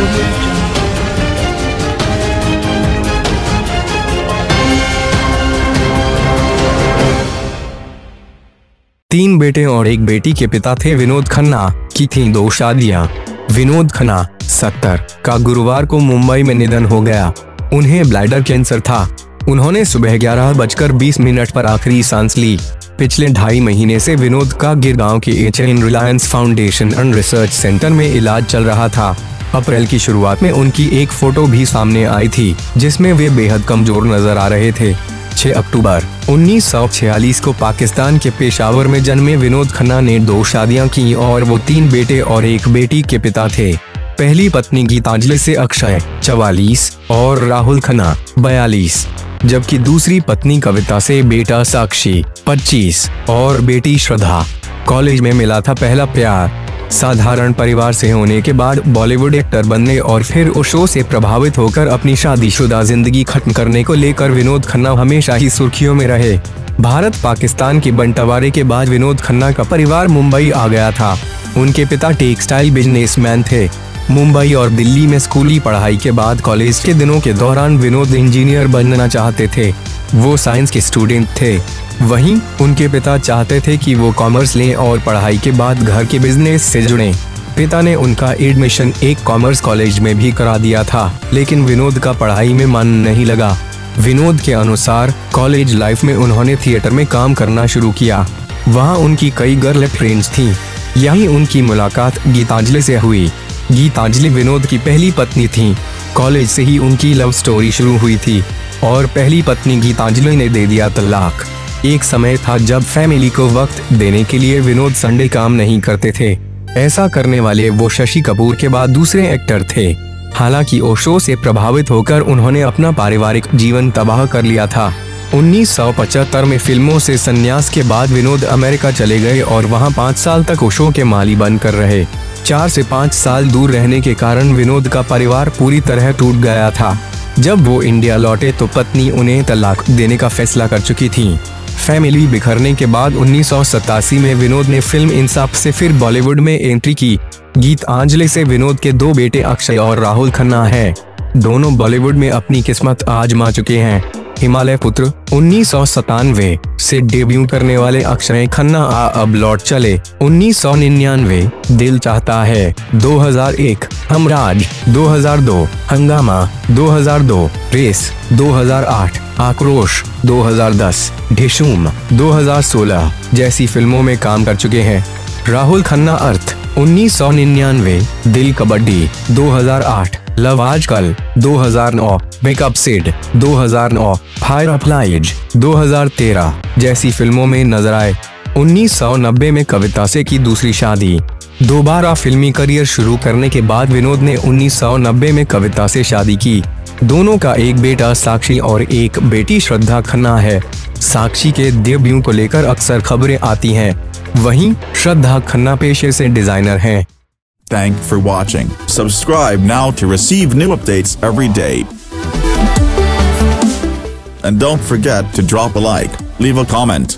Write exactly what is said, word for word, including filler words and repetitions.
तीन बेटे और एक बेटी के पिता थे विनोद खन्ना, की थीं दो शादियां। विनोद खन्ना सत्तर का गुरुवार को मुंबई में निधन हो गया। उन्हें ब्लैडर कैंसर था। उन्होंने सुबह ग्यारह बजकर बीस मिनट पर आखिरी सांस ली। पिछले ढाई महीने से विनोद का गिरगांव के HN Reliance foundation and research centre में इलाज चल रहा था। अप्रैल की शुरुआत में उनकी एक फोटो भी सामने आई थी, जिसमें वे बेहद कमजोर नजर आ रहे थे। छह अक्टूबर उन्नीस सौ छियालीस को पाकिस्तान के पेशावर में जन्मे विनोद खन्ना ने दो शादियां की और वो तीन बेटे और एक बेटी के पिता थे। पहली पत्नी गीतांजलि से अक्षय चवालीस और राहुल खन्ना बयालीस, जबकि दूसरी पत्नी कविता से बेटा साक्षी पच्चीस और बेटी श्रद्धा। कॉलेज में मिला था पहला प्यार। साधारण परिवार से होने के बाद बॉलीवुड एक्टर बनने और फिर उस शो से प्रभावित होकर अपनी शादीशुदा जिंदगी खत्म करने को लेकर विनोद खन्ना हमेशा ही सुर्खियों में रहे। भारत पाकिस्तान के बंटवारे के बाद विनोद खन्ना का परिवार मुंबई आ गया था। उनके पिता टेक्सटाइल बिजनेसमैन थे। मुंबई और दिल्ली में स्कूली पढ़ाई के बाद कॉलेज के दिनों के दौरान विनोद इंजीनियर बनना चाहते थे। वो साइंस के स्टूडेंट थे। वहीं उनके पिता चाहते थे कि वो कॉमर्स लें और पढ़ाई के बाद घर के बिजनेस से जुड़ें। पिता ने उनका एडमिशन एक कॉमर्स कॉलेज में भी करा दिया था, लेकिन विनोद का पढ़ाई में मन नहीं लगा। विनोद के अनुसार कॉलेज लाइफ में उन्होंने थिएटर में काम करना शुरू किया। वहाँ उनकी कई गर्ल फ्रेंड्स थीं। यहीं उनकी मुलाकात गीतांजलि से हुई। गीतांजलि विनोद की पहली पत्नी थी। कॉलेज से ही उनकी लव स्टोरी शुरू हुई थी और पहली पत्नी गीतांजलि ने दे दिया तलाक। एक समय था जब फैमिली को वक्त देने के लिए विनोद संडे काम नहीं करते थे। ऐसा करने वाले वो शशि कपूर के बाद दूसरे एक्टर थे। हालांकि ओ शो से प्रभावित होकर उन्होंने अपना पारिवारिक जीवन तबाह कर लिया था। उन्नीस सौ पचहत्तर में फिल्मों से संन्यास के बाद विनोद अमेरिका चले गए और वहां पाँच साल तक ओ शो के माली बनकर रहे। चार से पाँच साल दूर रहने के कारण विनोद का परिवार पूरी तरह टूट गया था। जब वो इंडिया लौटे तो पत्नी उन्हें तलाक देने का फैसला कर चुकी थी। फैमिली बिखरने के बाद उन्नीस सौ सतासी में विनोद ने फिल्म इंसाफ से फिर बॉलीवुड में एंट्री की। गीतांजलि से विनोद के दो बेटे अक्षय और राहुल खन्ना हैं। दोनों बॉलीवुड में अपनी किस्मत आजमा चुके हैं। हिमालय पुत्र उन्नीस सौ सतानवे से डेब्यू करने वाले अक्षय खन्ना आ अब लौट चले। उन्नीस सौ निन्यानवे दिल चाहता है, दो हज़ार एक हमराज, दो हज़ार दो हंगामा, दो हज़ार दो रेस, दो हज़ार आठ आक्रोश, दो हज़ार दस ढिशूम, दो हज़ार सोलह जैसी फिल्मों में काम कर चुके हैं। राहुल खन्ना अर्थ उन्नीस सौ निन्यानवे, दिल कबड्डी, दो हज़ार आठ लव आजकल, दो हज़ार नौ मेकअप सेट, दो हज़ार नौ फायर अप्लाइज, दो हज़ार तेरह जैसी फिल्मों में नजर आए। उन्नीस सौ नब्बे में कविता से की दूसरी शादी। दोबारा फिल्मी करियर शुरू करने के बाद विनोद ने उन्नीस सौ नब्बे में कविता से शादी की। दोनों का एक बेटा साक्षी और एक बेटी श्रद्धा खन्ना है। साक्षी के डेब्यू को लेकर अक्सर खबरें आती हैं। वहीं श्रद्धा खन्ना पेशे से डिजाइनर हैं। Thank you for watching. Subscribe now to receive new updates every day. And don't forget to drop a like, leave a comment.